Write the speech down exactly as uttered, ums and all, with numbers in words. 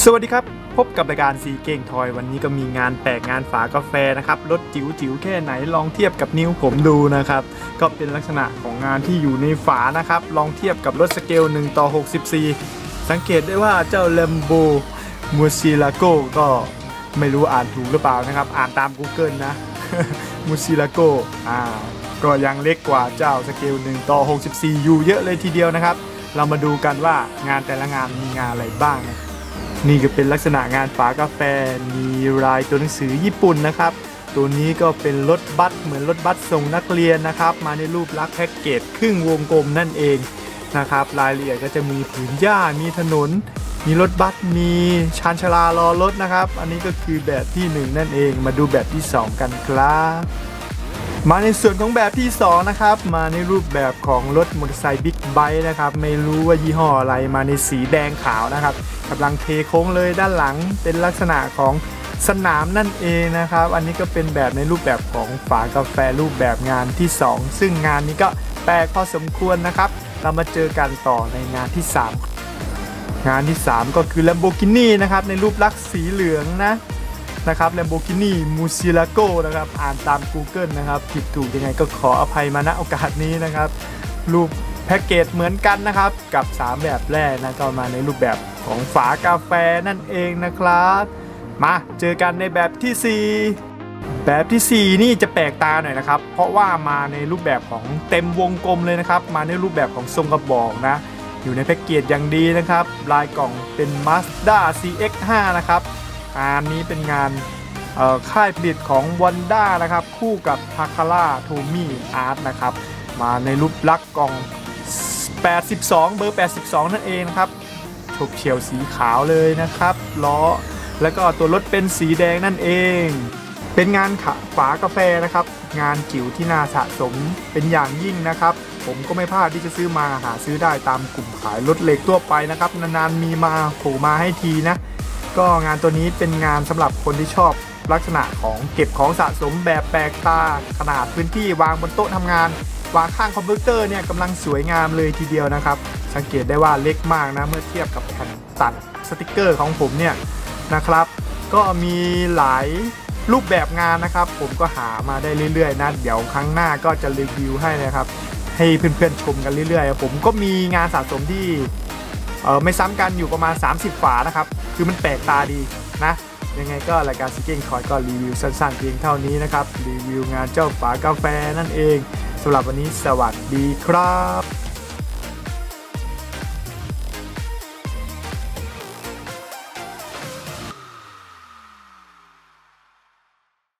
สวัสดีครับพบกับรายการซีเก่งทอยวันนี้ก็มีงานแปลกงานฝากาแฟนะครับรถจิ๋วจิ๋วแค่ไหนลองเทียบกับนิ้วผมดูนะครับก็เป็นลักษณะของงานที่อยู่ในฝานะครับลองเทียบกับรถสเกลหนึ่งต่อหกสิบสี่สังเกตได้ว่าเจ้า Lambo Murcielago ก็ไม่รู้อ่านถูกหรือเปล่านะครับอ่านตาม Google นะ Murcielago อ่าก็ยังเล็กกว่าเจ้าสเกลหนึ่งต่อหกสิบสี่อยู่เยอะเลยทีเดียวนะครับเรามาดูกันว่างานแต่ละงานมีงานอะไรบ้างนะนี่ก็เป็นลักษณะงานฝากาแฟมีลายตัวหนังสือญี่ปุ่นนะครับตัวนี้ก็เป็นรถบัสเหมือนรถบัสส่งนักเรียนนะครับมาในรูปลักษณ์แพ็กเกจครึ่งวงกลมนั่นเองนะครับรายละเอียดก็จะมีผืนหญ้ามีถนนมีรถบัสมีชานชาลารอรถนะครับอันนี้ก็คือแบบที่หนึ่งนั่นเองมาดูแบบที่สองกันครับมาในส่วนของแบบที่สองนะครับมาในรูปแบบของรถมอเตอร์ไซค์บิ๊กไบค์นะครับไม่รู้ว่ายี่ห้ออะไรมาในสีแดงขาวนะครับกำลังเทโค้งเลยด้านหลังเป็นลักษณะของสนามนั่นเองนะครับอันนี้ก็เป็นแบบในรูปแบบของฝากาแฟรูปแบบงานที่สองซึ่งงานนี้ก็แปลกพอสมควรนะครับเรามาเจอกันต่อในงานที่สามงานที่สามก็คือ Lamborghini นะครับในรูปลักษณ์สีเหลืองนะนะครับ Lamborghini Murcielago นะครับอ่านตาม Google นะครับผิดถูกยังไงก็ขออภัยมาณโอกาสนี้นะครับรูปแพ็กเกจเหมือนกันนะครับกับสามแบบแรกนะก็มาในรูปแบบของฝากาแฟนั่นเองนะครับมาเจอกันในแบบที่สี่แบบที่สี่นี่จะแปลกตาหน่อยนะครับเพราะว่ามาในรูปแบบของเต็มวงกลมเลยนะครับมาในรูปแบบของทรงกระบอกนะอยู่ในแพ็กเกจอย่างดีนะครับลายกล่องเป็น Mazda ซี เอ็กซ์ ห้า นะครับงานนี้เป็นงานค่ายผลิตของ Wanda นะครับคู่กับ Takara Tomy Art นะครับมาในรูปลักษณ์กล่องแปดสิบสองเบอร์แปดสิบสองนั่นเองนะครับฉกเฉียวสีขาวเลยนะครับล้อแล้วก็ตัวรถเป็นสีแดงนั่นเองเป็นงานฝากาแฟนะครับงานจิ๋วที่น่าสะสมเป็นอย่างยิ่งนะครับผมก็ไม่พลาดที่จะซื้อมาหาซื้อได้ตามกลุ่มขายรถเหล็กทั่วไปนะครับนานๆมีมาโผล่มาให้ทีนะก็งานตัวนี้เป็นงานสำหรับคนที่ชอบลักษณะของเก็บของสะสมแบบแปลกตาขนาดพื้นที่วางบนโต๊ะทำงานวางข้างคอมพิวเตอร์เนี่ยกำลังสวยงามเลยทีเดียวนะครับสังเกตได้ว่าเล็กมากนะเมื่อเทียบกับแผ่นตัดสติกเกอร์ของผมเนี่ยนะครับก็มีหลายรูปแบบงานนะครับผมก็หามาได้เรื่อยๆนะเดี๋ยวครั้งหน้าก็จะรีวิวให้นะครับให้เพื่อนๆชมกันเรื่อยๆผมก็มีงานสะสมที่เออไม่ซ้ำกันอยู่ประมาณสามสิบฝานะครับคือมันแปลกตาดีนะยังไงก็รายการซิกเก้งคอยก็รีวิวสั้นๆเพียงเท่านี้นะครับรีวิวงานเจ้าฝากาแฟนั่นเองสำหรับวันนี้สวัสดีครับ